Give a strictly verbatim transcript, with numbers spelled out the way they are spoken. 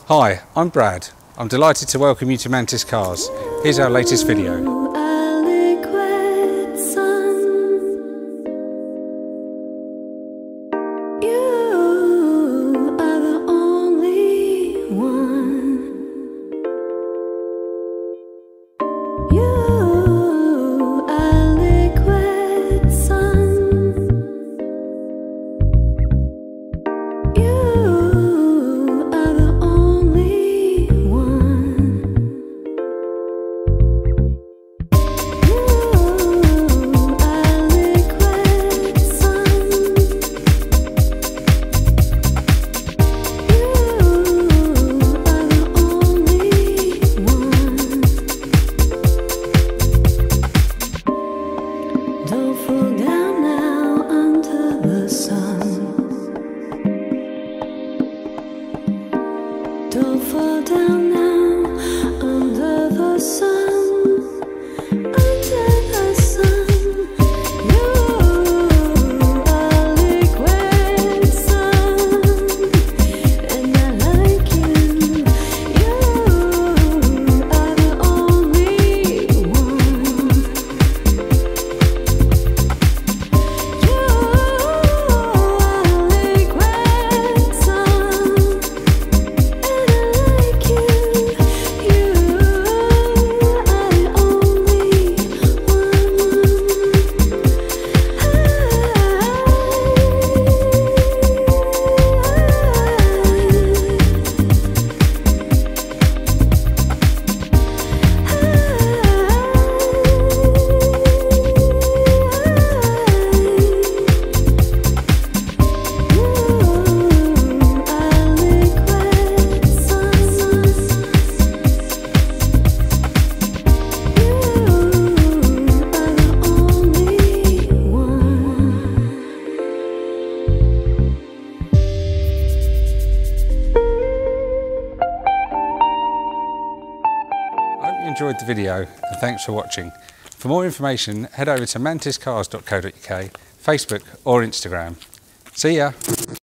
Hi, I'm Brad. I'm delighted to welcome you to Mantis Cars. Here's our latest video. Don't fall down now under the sun, under the sun. You are liquid sun, and I like you. You are the only one. You are liquid sun. Enjoyed the video and thanks for watching. For more information, head over to mantis cars dot co dot U K, Facebook or Instagram. See ya!